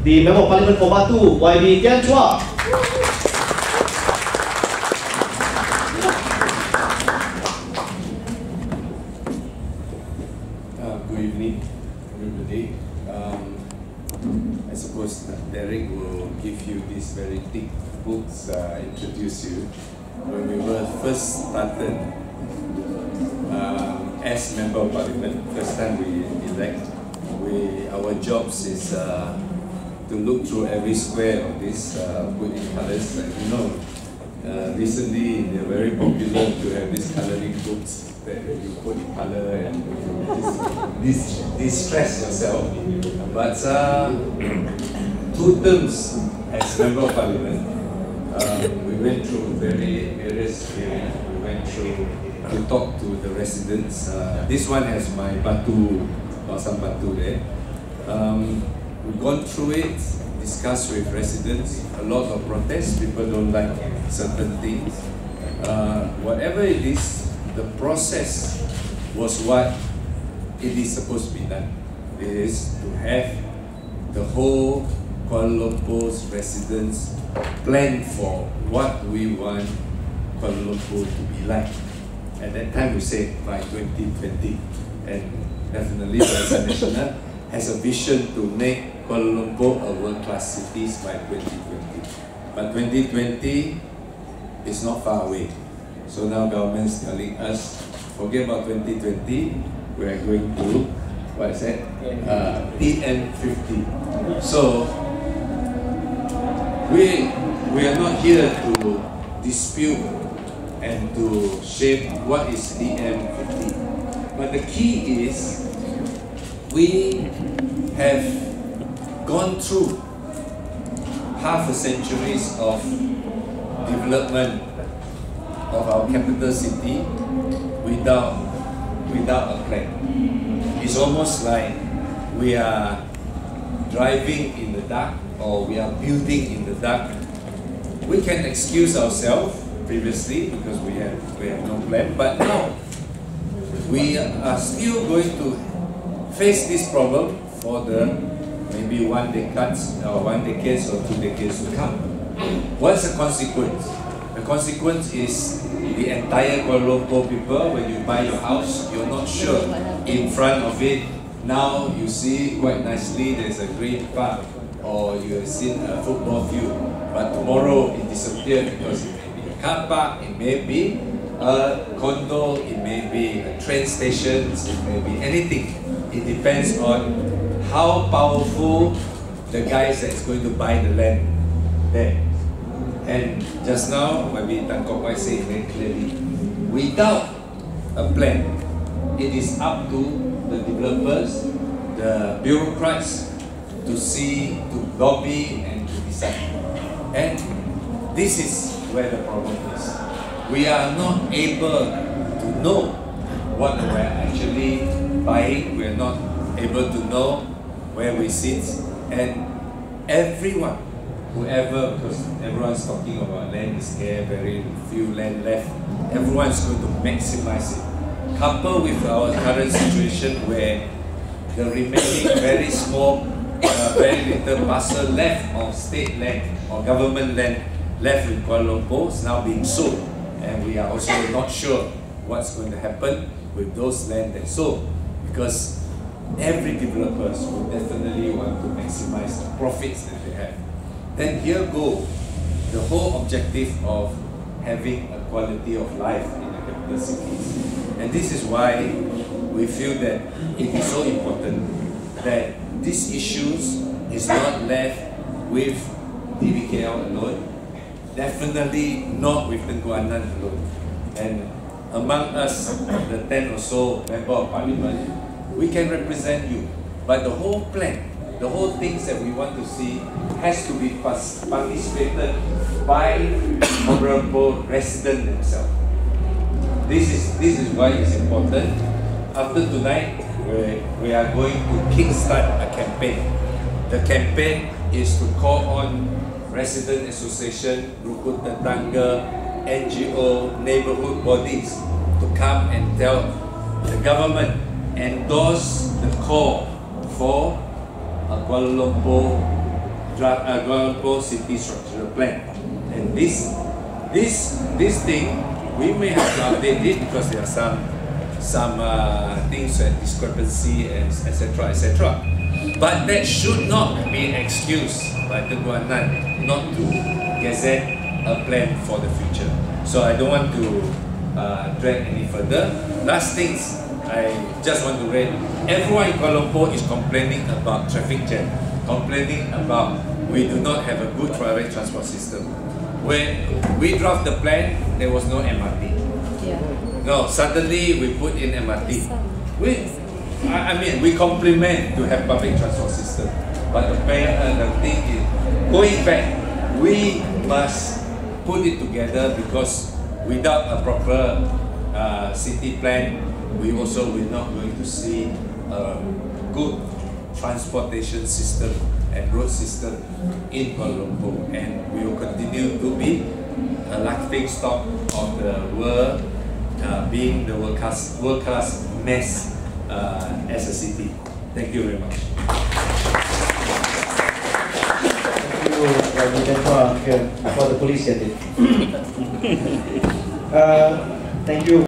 the Member of Parliament for Batu, YB Tian Chua. Good evening, everybody. I suppose Derek will give you these very thick books, introduce you. When we were first started as Member of Parliament, first time we elect, our jobs is to look through every square of this, put in colors. And you know, recently they're very popular to have these coloring books that you put in color and distress yourself. But 2 terms as Member of Parliament, we went through various areas. We went through to talk to the residents. This one has my Batu, some Batu there. We've gone through it, discussed with residents, a lot of protests, people don't like certain things. Whatever it is, the process was what it is supposed to be done. It is to have the whole Kuala Lumpur's residents plan for what we want Kuala Lumpur to be like. At that time we said by 2020, and definitely Barisan Nasional has a vision to make Kuala Lumpur a world-class city by 2020. But 2020 is not far away. So now government is telling us, forget about 2020, we are going to, what is that? TN50. So we are not here to dispute and to shape what is TN50. But the key is, we have gone through half a centuries of development of our capital city without a plan. It's almost like we are driving in the dark, or we are building in the dark. We can excuse ourselves previously because we have no plan, but now we are still going to face this problem for the maybe 1 decade or 2 decades to come. What's the consequence? The consequence is the entire Kuala Lumpur people, when you buy your house, you're not sure. In front of it, now you see quite nicely there's a green park, or you have seen a football field, but tomorrow it disappears because it may be a car park, it may be a condo, it may be a train station, it may be anything. It depends on how powerful the guys that's going to buy the land there. And just now, maybe Kok Wai said very clearly, without a plan, it is up to the developers, the bureaucrats, to see, to lobby and to decide. And this is where the problem is. We are not able to know what we're actually buying. We're not able to know where we sit. And everyone, whoever, because everyone's talking about land is scarce, very few land left, everyone's going to maximize it. Coupled with our current situation where the remaining very small, very little parcel left of state land or government land left in Kuala Lumpur is now being sold. And we are also not sure what's going to happen with those land that's sold, because every developers will definitely want to maximize the profits that they have. Then here go the whole objective of having a quality of life in the capital cities. And this is why we feel that it is so important that these issues is not left with DBKL alone, definitely not with Tengku Annan alone. And among us, the 10 or so Member of Parliament, we can represent you. But the whole plan, the whole things that we want to see has to be participated by honorable residents themselves. This is why it's important. After tonight, we are going to kickstart a campaign. The campaign is to call on resident association, rukun tetangga, NGO, neighborhood bodies to come and tell the government, endorse the call for a Kuala Lumpur Kuala Lumpur City Structural Plan. And this thing, we may have to update it because there are some things and discrepancy and etc. etc. But that should not be an excuse by Tengku Adnan not to gazette a plan for the future. So I don't want to drag any further. Last things, I just want to read. Everyone in Kuala Lumpur is complaining about traffic jam, complaining about we do not have a good private transport system. When we draft the plan, there was no MRT. Yeah. No, suddenly we put in MRT. I mean, we compliment to have public transport system, but the thing is, going back, we must put it together because without a proper city plan, we also will not going to see a good transportation system and road system in Kuala Lumpur, and we will continue to be a laughing stock of the world, being the world-class mess as a city. Thank you very much. Thank you, for the police. Thank you.